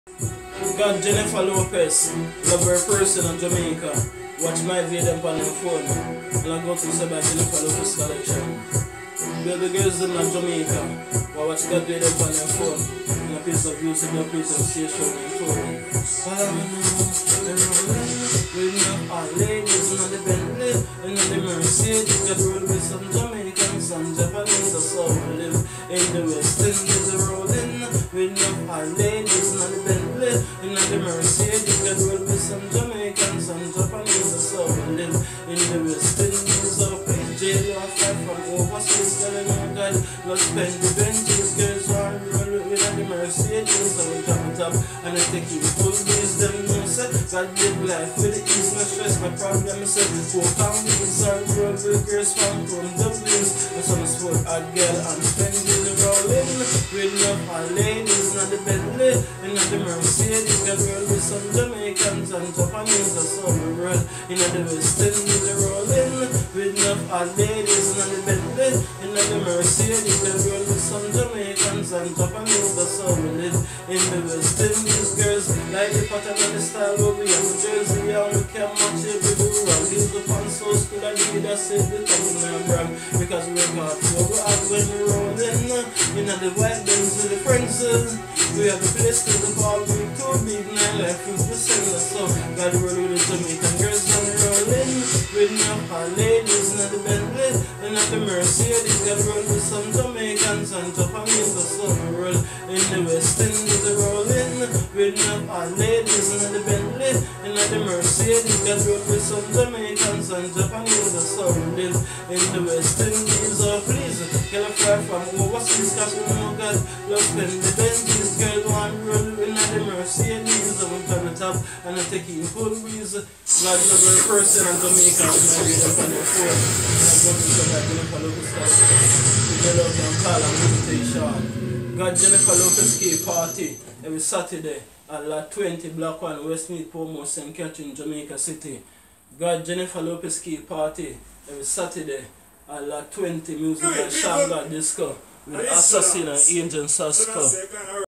Got Jennifer Lopez, love her person in Jamaica. Watch my video them on their phone. And I go to say by Jennifer Lopez collection. Baby girls in Jamaica, but watch God do them on their phone. And a piece of music, a piece of station and phone. With all ladies in the Bentley, and the Mercedes, got roll with some Jamaicans, some Japanese, or so we live in the West Indies rolling. With all ladies in the Bentley, and the Mercedes, got roll with some Jamaicans, some Japanese, or so we live in the West Indies. So please jail your flight from overseas, telling you God, let's spend the benches, girls are roll with the Mercedes, so we drop it up, and I take you full days, them no set, God live life with the ease, no stress, my problem is that four families are roll with girls from Dublins, and some sport hot girl and spending rolling with no ladies in the Bentley, and the Mercedes, got roll with some Jamaicans and Japanese, and some roll in the West Indies rolling with no ladies in the Bentley, and the Mercedes, got roll with some Jamaicans and Japanese, and some live in the West Indies. Girls like the pattern and the style of we have Jersey, and we can match it with the run. He's the fan so school and we just say the tongue and brand, because we got to go out when we rolling in the white Benz with the friends. We have the place to the ball, we too big, now life is the same. So God roll with the Jamaican girls and rolling with no ladies in the Bentley, and the Mercedes, got roll with some Jamaicans and Japanese, so we roll in the West Indies rolling with no ladies in the Bentley, and the Mercedes, got roll with some Jamaicans and Japanese, so we live in the West Indies. So please, get a fly from overseas, cause we know God love spend the benches, girl one roll in the Mercedes, and we turn it up, and I take in full breeze. God love her person and Jamaica, and I read up on your phone, and I go to somebody Jennifer Lopez to get out and call and invitation. God Jennifer Lopez Key Party every Saturday at Lot 20 Block 1 Westmead Portmore St. Catherine, Jamaica City. God Jennifer Lopez Key Party every Saturday at Lot 20 Music and Shamba Disco with Assassin and Angel Sasko.